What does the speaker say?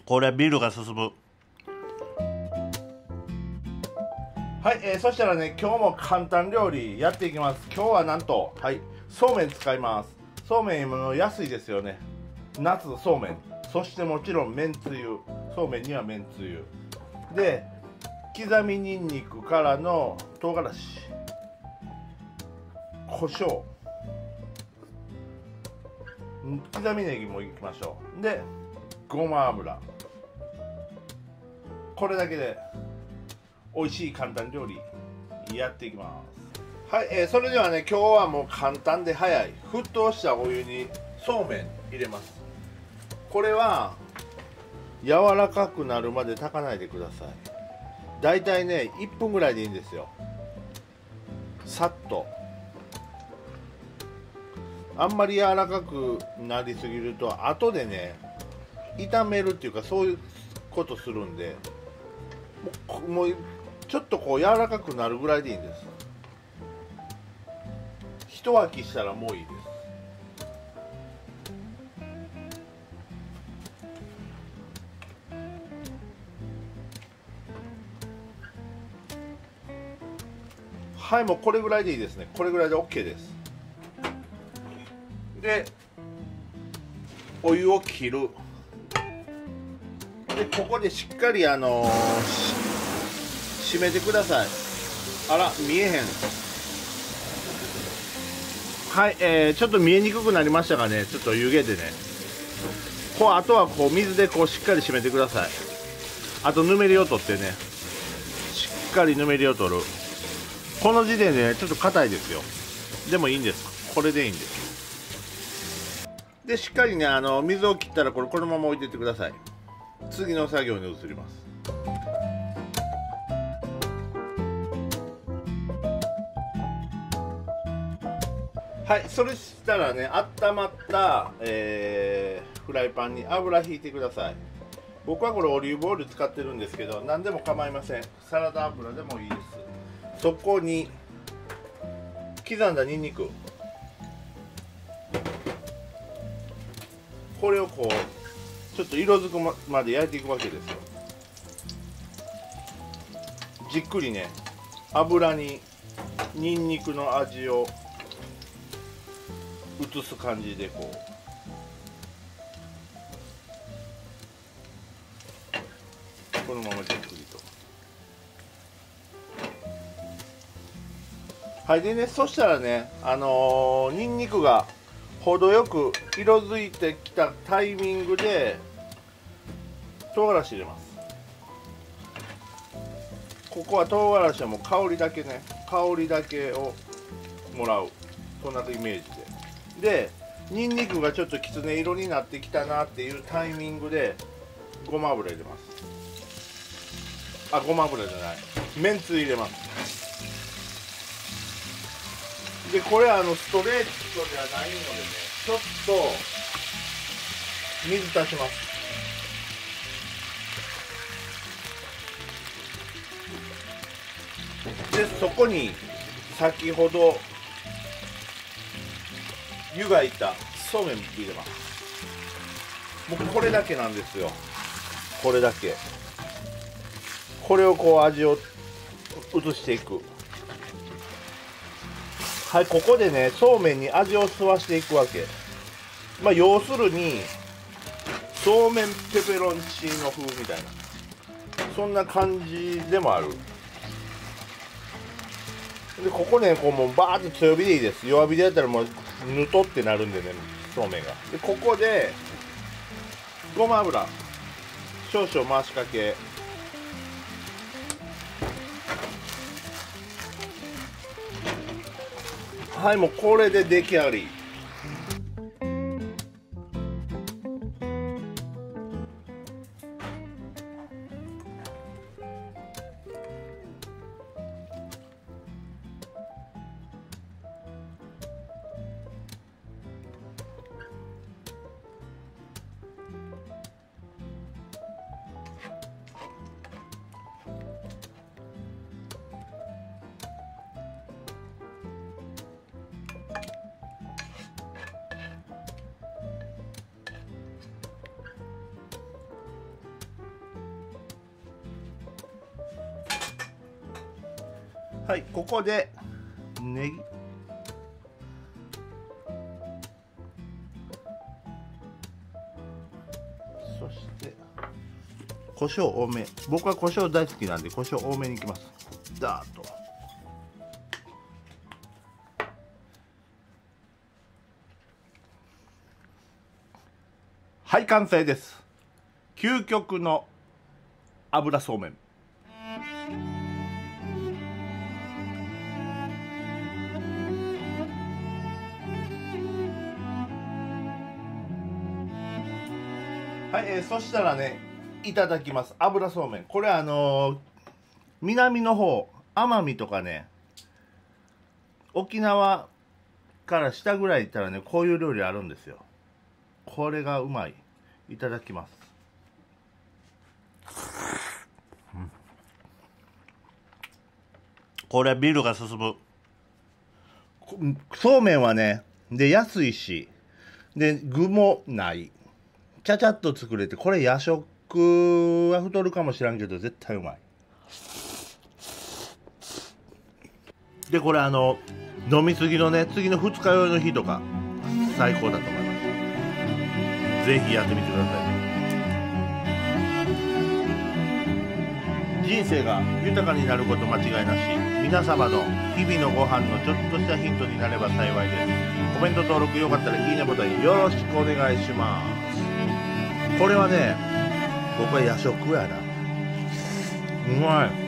これビールが進む。はい、そしたらね、今日も簡単料理やっていきます。今日はなんと、はい、そうめん使います。そうめんも安いですよね。夏そうめん、そしてもちろんめんつゆ、そうめんにはめんつゆで、刻みにんにくからの唐辛子、胡椒、刻みネギもいきましょう。で、ごま油。これだけで美味しい簡単料理やっていきます。はい、それではね、今日はもう簡単で早い沸騰したお湯にそうめん入れます。これは柔らかくなるまで炊かないでください。だいたいね1分ぐらいでいいんですよ。さっと。あんまり柔らかくなりすぎると後でね炒めるっていうか、そういうことするんで、もうちょっとこう柔らかくなるぐらいでいいんです。一沸きしたらもういいです。はい、もうこれぐらいでいいですね。これぐらいで OK です。で、お湯を切る。で、ここでしっかり締めてください。あら、見えへん。はい、ちょっと見えにくくなりましたがね、ちょっと湯気でね、こうあとはこう水でこうしっかり締めてください。あとぬめりを取ってね、しっかりぬめりを取る。この時点でねちょっと硬いですよ。でもいいんです、これでいいんです。でしっかりね水を切ったらこのまま置いていってください。次の作業に移ります。はい、それしたらね、温まった、フライパンに油ひいてください。僕はこれオリーブオイル使ってるんですけど、何でも構いません。サラダ油でもいいです。そこに刻んだニンニク、これをこうちょっと色づくまで焼いていくわけですよ。じっくりね、油にニンニクの味を移す感じでこう、このままじっくりと。はい、でね、そしたらね、ニンニクが程よく色づいてきたタイミングで唐辛子入れます。ここは唐辛子はもう香りだけね、香りだけをもらう、そんなイメージで。で、ニンニクがちょっときつね色になってきたなっていうタイミングでごま油入れます。あ、ごま油じゃない、めんつゆ入れます。で、これストレートではないのでね、ちょっと水足します。で、そこに先ほど湯がいたそうめん入れます。もうこれだけなんですよ。これだけ。これをこう味を移していく。はい、ここでねそうめんに味を吸わしていくわけ。まあ要するにそうめんペペロンチーノ風みたいな、そんな感じでもある。でここねこうもうバーッと強火でいいです。弱火でやったらもうぬとってなるんでね、そうめんが。でここでごま油少々回しかけ、はい、もうこれで出来上がり。 はい、ここでネギ、そして胡椒多め。僕は胡椒大好きなんで胡椒多めにいきます。ダーッと。はい、完成です。究極の油そうめん。はい、そしたらね、いただきます。油そうめん。これ南の方、奄美とかね、沖縄から下ぐらい行ったらね、こういう料理あるんですよ。これがうまい。いただきます。これビールが進む。そうめんはね、で安いし、で具もない。ちゃちゃっと作れて、これ夜食は太るかもしらんけど絶対うまい。でこれ飲みすぎのね、次の二日酔いの日とか最高だと思います。ぜひやってみてください。人生が豊かになること間違いなし。皆様の日々のご飯のちょっとしたヒントになれば幸いです。コメント登録よかったらいいねボタンよろしくお願いします。これはね、僕は夜食やな。うまい。